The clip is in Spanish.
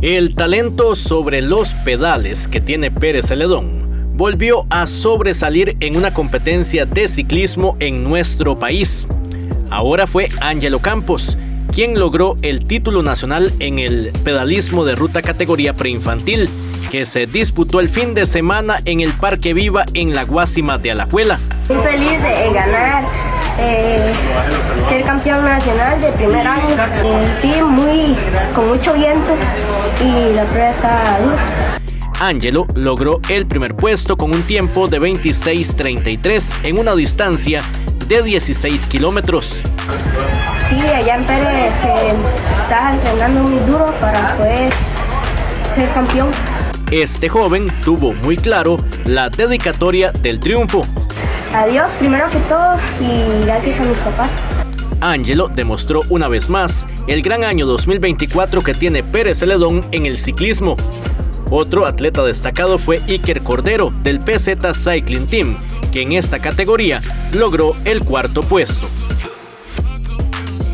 El talento sobre los pedales que tiene Pérez Celedón volvió a sobresalir en una competencia de ciclismo en nuestro país. Ahora fue Ángelo Campos quien logró el título nacional en el pedalismo de ruta categoría preinfantil, que se disputó el fin de semana en el Parque Viva en la Guásima de Alajuela. Muy feliz de ganar, ser campeón nacional de primer año, sí, con mucho viento y la prueba está dura. Ángelo logró el primer puesto con un tiempo de 26:33 en una distancia de 16 kilómetros. Sí, allá en Pérez estaba entrenando muy duro para poder ser campeón. Este joven tuvo muy claro la dedicatoria del triunfo. A Dios primero que todo y gracias a mis papás. Ángelo demostró una vez más el gran año 2024 que tiene Pérez Celedón en el ciclismo. Otro atleta destacado fue Iker Cordero del PZ Cycling Team, que en esta categoría logró el cuarto puesto.